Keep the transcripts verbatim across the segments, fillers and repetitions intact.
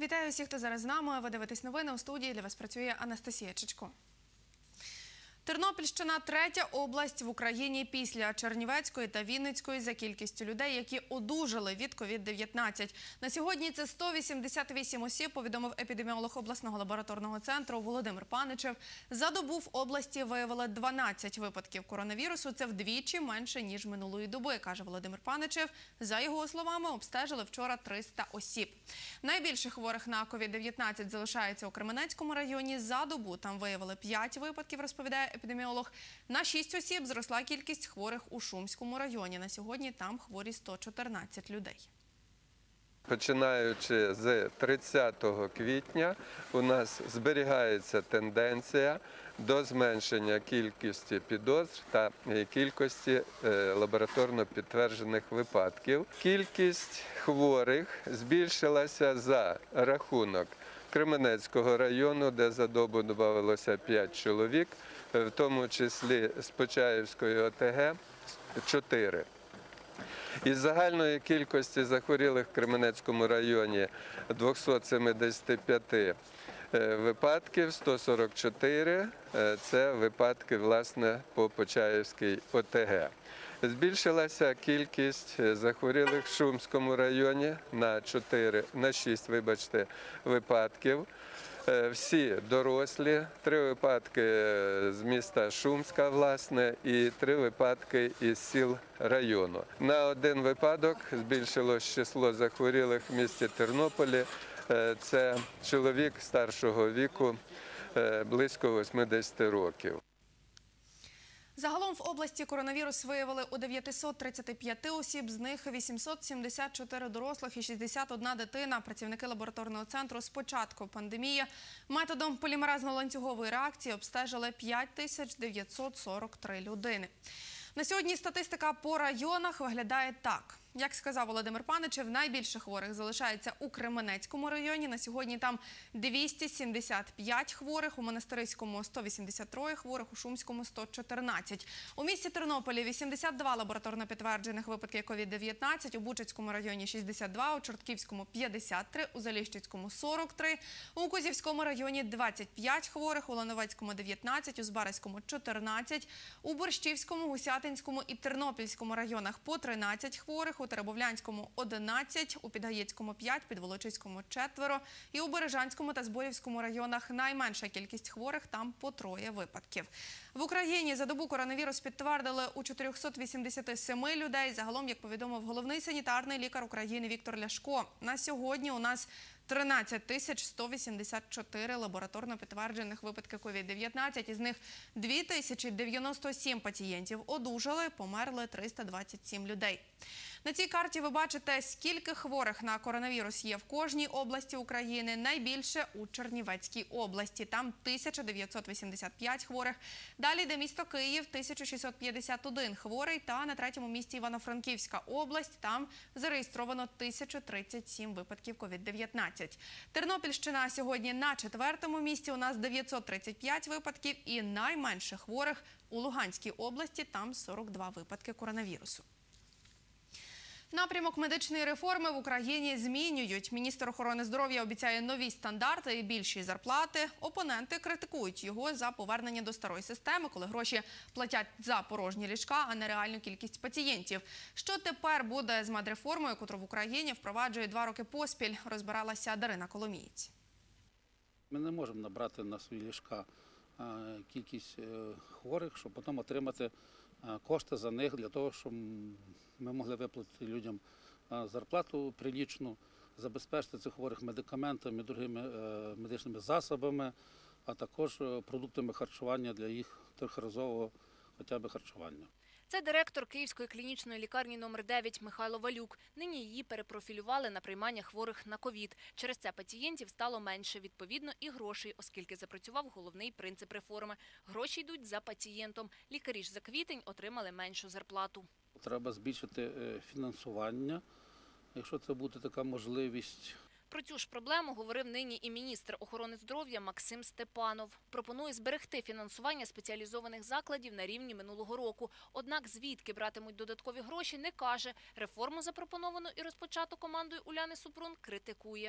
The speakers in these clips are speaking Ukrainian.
Вітаю всіх, хто зараз з нами. Ви дивитесь новини. У студії для вас працює Анастасія Чичко. Тернопільщина – третя область в Україні після Чернівецької та Вінницької за кількістю людей, які одужали від ковід дев'ятнадцять. На сьогодні це сто вісімдесят вісім осіб, повідомив епідеміолог обласного лабораторного центру Володимир Паничев. За добу в області виявили дванадцять випадків коронавірусу. Це вдвічі менше, ніж минулої доби, каже Володимир Паничев. За його словами, обстежили вчора триста осіб. Найбільше хворих на ковід дев'ятнадцять залишається у Кременецькому районі. За добу там виявили п'ять випадків, розповідає епідеміолог. На шість осіб зросла кількість хворих у Шумському районі. На сьогодні там хворі сто чотирнадцять людей. Починаючи з тридцятого квітня у нас зберігається тенденція до зменшення кількості підозр та кількості лабораторно підтверджених випадків. Кількість хворих збільшилася за рахунок Кременецького району, де за добу додалося п'ять чоловік, в тому числі з Почаївської О Те Ге – чотири. Із загальної кількості захворілих в Кременецькому районі двохсот семидесяти п'яти випадків, сто сорок чотири – це випадки, власне, по Почаївській О Те Ге. Збільшилася кількість захворілих в Шумському районі на чотири, на шість, вибачте, випадків. Всі дорослі, три випадки з міста Шумська, власне, і три випадки із сіл району. На один випадок збільшилось число захворілих в місті Тернополі. Це чоловік старшого віку, близько восьмидесяти років. Загалом в області коронавірус виявили у дев'ятисот тридцяти п'яти осіб, з них вісімсот сімдесят чотири дорослих і шістдесят одна дитина. Працівники лабораторного центру з початку пандемії методом полімеразно-ланцюгової реакції обстежили п'ять тисяч дев'ятсот сорок три людини. На сьогодні статистика по районах виглядає так. Як сказав Володимир Паничев, найбільше хворих залишається у Кременецькому районі. На сьогодні там двісті сімдесят п'ять хворих, у Монастириському – сто вісімдесят три хворих, у Шумському – сто чотирнадцять. У місті Тернополі – вісімдесят два лабораторно підтверджених випадки ковід дев'ятнадцять, у Бучацькому районі – шістдесят два, у Чортківському – п'ятдесят три, у Заліщицькому – сорок три, у Козівському районі – двадцять п'ять хворих, у Лановецькому – дев'ятнадцять, у Збаразькому – чотирнадцять, у Борщівському, Гусятинському і Тернопільському районах – по тринадцять хворих, у Теребовлянському – одинадцять, у Підгаїцькому – п'ять, Підволочиському – четверо і у Бережанському та Зборівському районах найменша кількість хворих, там по троє випадків. В Україні за добу коронавірус підтвердили у чотирьохсот вісімдесяти семи людей. Загалом, як повідомив головний санітарний лікар України Віктор Ляшко, на сьогодні у нас тринадцять тисяч сто вісімдесят чотири лабораторно підтверджених випадки ковід дев'ятнадцять, із них дві тисячі дев'яносто сім пацієнтів одужали, померли триста двадцять сім людей. На цій карті ви бачите, скільки хворих на коронавірус є в кожній області України. Найбільше у Чернівецькій області. Там тисяча дев'ятсот вісімдесят п'ять хворих. Далі йде місто Київ, тисяча шістсот п'ятдесят один хворий. Та на третьому місці Івано-Франківська область. Там зареєстровано тисяча тридцять сім випадків ковід дев'ятнадцять. Тернопільщина сьогодні на четвертому місці. У нас дев'ятсот тридцять п'ять випадків. І найменше хворих у Луганській області. Там сорок два випадки коронавірусу. Напрямок медичної реформи в Україні змінюють. Міністр охорони здоров'я обіцяє нові стандарти і більші зарплати. Опоненти критикують його за повернення до старої системи, коли гроші платять за порожні ліжка, а не реальну кількість пацієнтів. Що тепер буде з медреформою, котру в Україні впроваджує два роки поспіль, розбиралася Дарина Коломієць. Ми не можемо набрати на свої ліжка кількість хворих, щоб потім отримати кошти за них, для того, щоб ми могли виплатити людям зарплату прилічну, забезпечити цих хворих медикаментами, другими медичними засобами, а також продуктами харчування для їх трьохразового хоча б харчування. Це директор Київської клінічної лікарні номер дев'ять Михайло Валюк. Нині її перепрофілювали на приймання хворих на ковід. Через це пацієнтів стало менше, відповідно і грошей, оскільки запрацював головний принцип реформи. Гроші йдуть за пацієнтом. Лікарі ж за квітень отримали меншу зарплату. Треба збільшити фінансування, якщо це буде така можливість. Про цю ж проблему говорив нині і міністр охорони здоров'я Максим Степанов. Пропонує зберегти фінансування спеціалізованих закладів на рівні минулого року. Однак звідки братимуть додаткові гроші, не каже. Реформу, запропоновану і розпочату командою Уляни Супрун, критикує.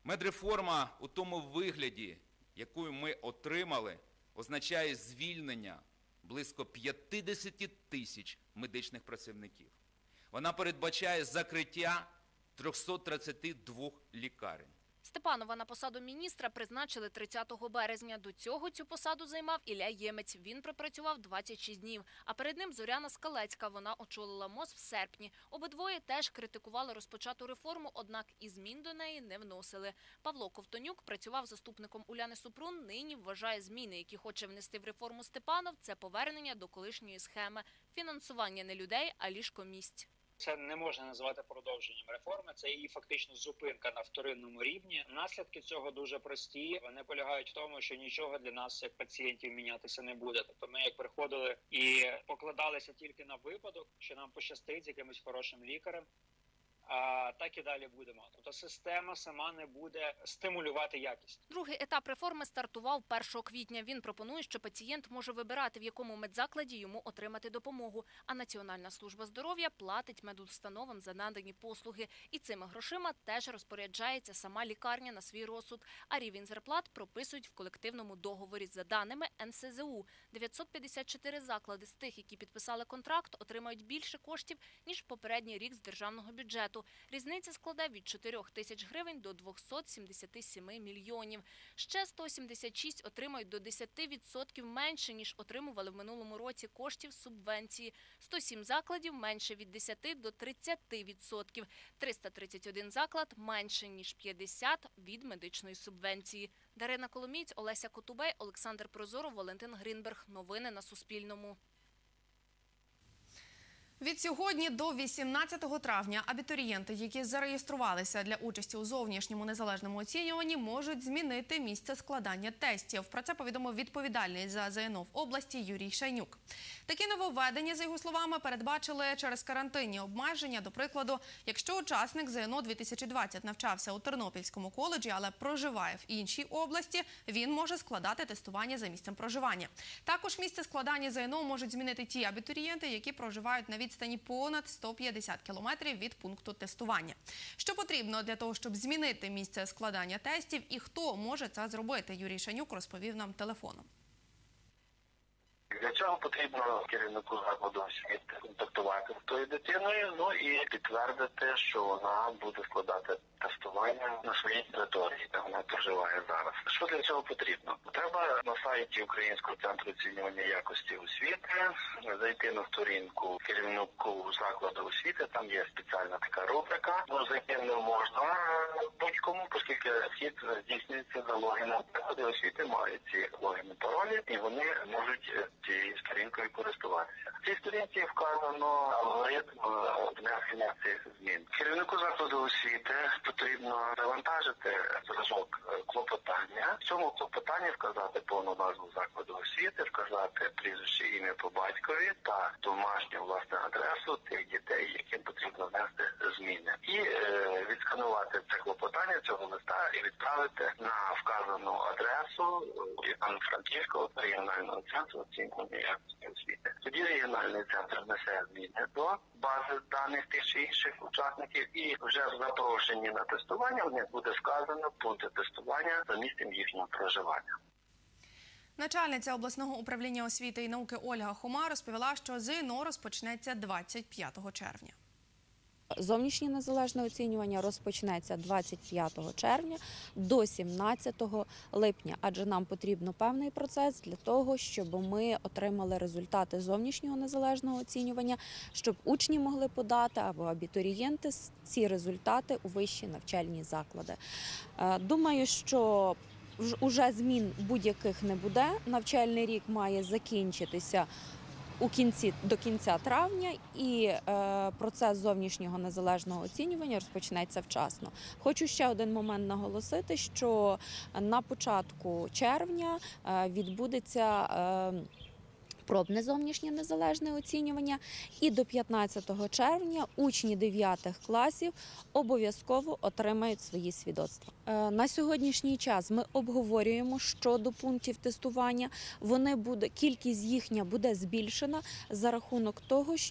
Медреформа у тому вигляді, яку ми отримали, означає звільнення близько п'ятдесят тисяч медичних працівників. Вона передбачає закриття трьохсот тридцяти двох лікарень. Степанова на посаду міністра призначили тридцятого березня. До цього цю посаду займав Ілля Ємець. Він пропрацював двадцять шість днів. А перед ним Зоряна Скалецька. Вона очолила МОЗ в серпні. Обидвоє теж критикували розпочату реформу, однак і змін до неї не вносили. Павло Ковтонюк працював заступником Уляни Супрун. Нині вважає, зміни, які хоче внести в реформу Степанов, це повернення до колишньої схеми. Фінансування не людей, а ліжкомісць. Це не можна називати продовженням реформи, це її фактично зупинка на вторинному рівні. Наслідки цього дуже прості. Вони полягають в тому, що нічого для нас, як пацієнтів, мінятися не буде. Тобто ми як приходили і покладалися тільки на випадок, що нам пощастить з якимось хорошим лікарем, а так і далі будемо. Тобто система сама не буде стимулювати якість. Другий етап реформи стартував першого квітня. Він пропонує, що пацієнт може вибирати, в якому медзакладі йому отримати допомогу. А Національна служба здоров'я платить медустановам за надані послуги. І цими грошима теж розпоряджається сама лікарня на свій розсуд. А рівень зарплат прописують в колективному договорі. За даними ен ес зе у, дев'ятсот п'ятдесят чотири заклади з тих, які підписали контракт, отримають більше коштів, ніж в попередній рік з державного бюджету. Різниця складе від чотирьох тисяч гривень до двохсот сімдесяти семи мільйонів. Ще сто сімдесят шість отримають до десяти відсотків менше, ніж отримували в минулому році коштів субвенції. сто сім закладів менше від десяти до тридцяти відсотків. триста тридцять один заклад менше, ніж п'ятдесят від медичної субвенції. Дарина Коломієць, Олеся Котубей, Олександр Прозоров, Валентин Гринберг. Новини на Суспільному. Від сьогодні до вісімнадцятого травня абітурієнти, які зареєструвалися для участі у зовнішньому незалежному оцінюванні, можуть змінити місце складання тестів. Про це повідомив відповідальний за зе ен о в області Юрій Шайнюк. Такі нововведення, за його словами, передбачили через карантинні обмеження. До прикладу, якщо учасник зе ен о дві тисячі двадцять навчався у Тернопільському коледжі, але проживає в іншій області, він може складати тестування за місцем проживання. Також місце складання зе ен о можуть змінити ті абітурієнти, які проживають на відстані понад сто п'ятдесят кілометрів від пункту тестування. Що потрібно для того, щоб змінити місце складання тестів і хто може це зробити, Юрій Шайнюк розповів нам телефоном. Для цього потрібно керівнику закладу освіти контактувати з тою дитиною, ну і підтвердити, що вона буде складати тестування на своїй території, де вона проживає зараз. Що для цього потрібно? Треба на сайті Українського центру оцінювання якості освіти зайти на сторінку керівнику закладу освіти, там є спеціальна така рубрика, ну зайти не можна будь-кому, оскільки вхід здійснюється за логіном. Заклади освіти мають ці логіни, паролі, і вони можуть цією сторінкою користуватися. В цій сторінці вказано алгоритм внесення цих змін. Керівнику закладу освіти потрібно завантажити зразок клопотання. В цьому клопотанні вказати повну назву закладу освіти, вказати прізвище, ім'я по батькові та домашню власне адресу тих дітей, яким потрібно внести зміни. І е, відсканувати це клопотання цього листа і відправити на вказану адресу Івано-Франківського регіонального центру оцінювання якості освіти. Тоді регіональний центр внесе зміни до бази даних тих чи інших учасників і вже в запрошенні на тестування в них буде вказано пункти тестування за місцем їхнього проживання. Начальниця обласного управління освіти і науки Ольга Хома розповіла, що зе ен о розпочнеться двадцять п'ятого червня. Зовнішнє незалежне оцінювання розпочнеться двадцять п'ятого червня до сімнадцятого липня, адже нам потрібно певний процес для того, щоб ми отримали результати зовнішнього незалежного оцінювання, щоб учні могли подати або абітурієнти ці результати у вищі навчальні заклади. Думаю, що вже змін будь-яких не буде. Навчальний рік має закінчитися у кінці, до кінця травня, і е, процес зовнішнього незалежного оцінювання розпочнеться вчасно. Хочу ще один момент наголосити, що на початку червня е, відбудеться е, пробне зовнішнє незалежне оцінювання, і до п'ятнадцятого червня учні дев'ятих класів обов'язково отримають свої свідоцтва. На сьогоднішній час ми обговорюємо щодо пунктів тестування. Вони буде, кількість їхня буде збільшена за рахунок того, щоб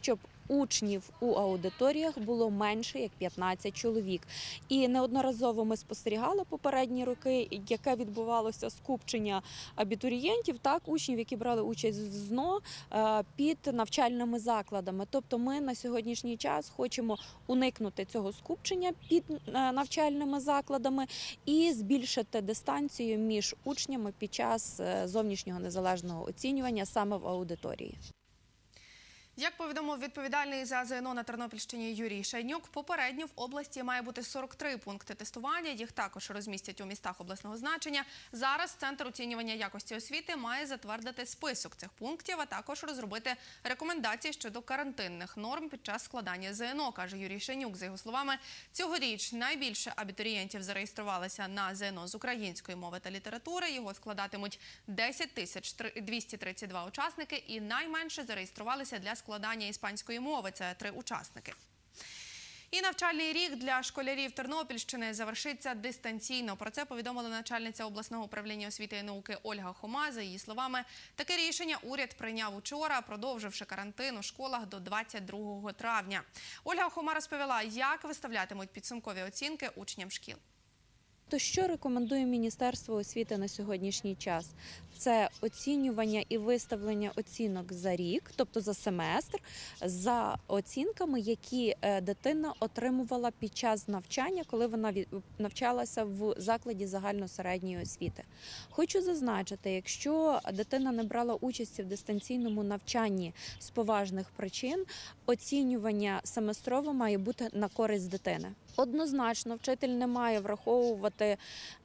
учнів у аудиторіях було менше як п'ятнадцять чоловік. І неодноразово ми спостерігали попередні роки, яке відбувалося скупчення абітурієнтів, так, учнів, які брали участь в ЗНО під навчальними закладами. Тобто ми на сьогоднішній час хочемо уникнути цього скупчення під навчальними закладами і збільшити дистанцію між учнями під час зовнішнього незалежного оцінювання саме в аудиторії. Як повідомив відповідальний за ЗНО на Тернопільщині Юрій Шайнюк, попередньо в області має бути сорок три пункти тестування, їх також розмістять у містах обласного значення. Зараз Центр оцінювання якості освіти має затвердити список цих пунктів, а також розробити рекомендації щодо карантинних норм під час складання ЗНО, каже Юрій Шайнюк. За його словами, цьогоріч найбільше абітурієнтів зареєструвалися на ЗНО з української мови та літератури. Його складатимуть десять тисяч двісті тридцять два учасники і найменше зареєструвалися для складання іспанської мови – це три учасники. І навчальний рік для школярів Тернопільщини завершиться дистанційно. Про це повідомила начальниця обласного управління освіти і науки Ольга Хома. За її словами, таке рішення уряд прийняв учора, продовживши карантин у школах до двадцять другого травня. Ольга Хома розповіла, як виставлятимуть підсумкові оцінки учням шкіл. То що рекомендує Міністерство освіти на сьогоднішній час? Це оцінювання і виставлення оцінок за рік, тобто за семестр, за оцінками, які дитина отримувала під час навчання, коли вона навчалася в закладі загальносередньої освіти. Хочу зазначити, якщо дитина не брала участі в дистанційному навчанні з поважних причин, оцінювання семестрове має бути на користь дитини. Однозначно, вчитель не має враховувати,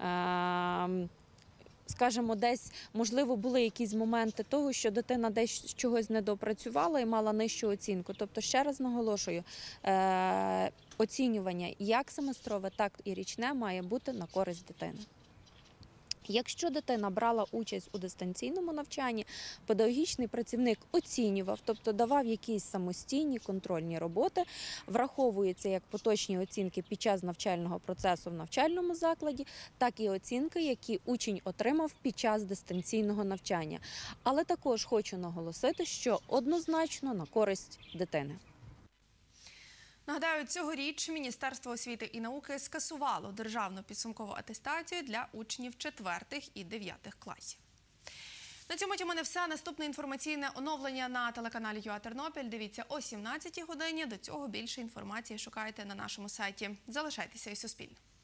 скажімо, десь, можливо, були якісь моменти того, що дитина десь чогось недопрацювала і мала нижчу оцінку. Тобто, ще раз наголошую, оцінювання як семестрове, так і річне має бути на користь дитини. Якщо дитина брала участь у дистанційному навчанні, педагогічний працівник оцінював, тобто давав якісь самостійні контрольні роботи, враховуються як поточні оцінки під час навчального процесу в навчальному закладі, так і оцінки, які учень отримав під час дистанційного навчання. Але також хочу наголосити, що однозначно на користь дитини. Нагадаю, цьогоріч Міністерство освіти і науки скасувало державну підсумкову атестацію для учнів четвертих і дев'ятих класів. На цьому у мене все. Наступне інформаційне оновлення на телеканалі ЮА Тернопіль. Дивіться о сімнадцятій годині. До цього більше інформації шукайте на нашому сайті. Залишайтеся із Суспільним.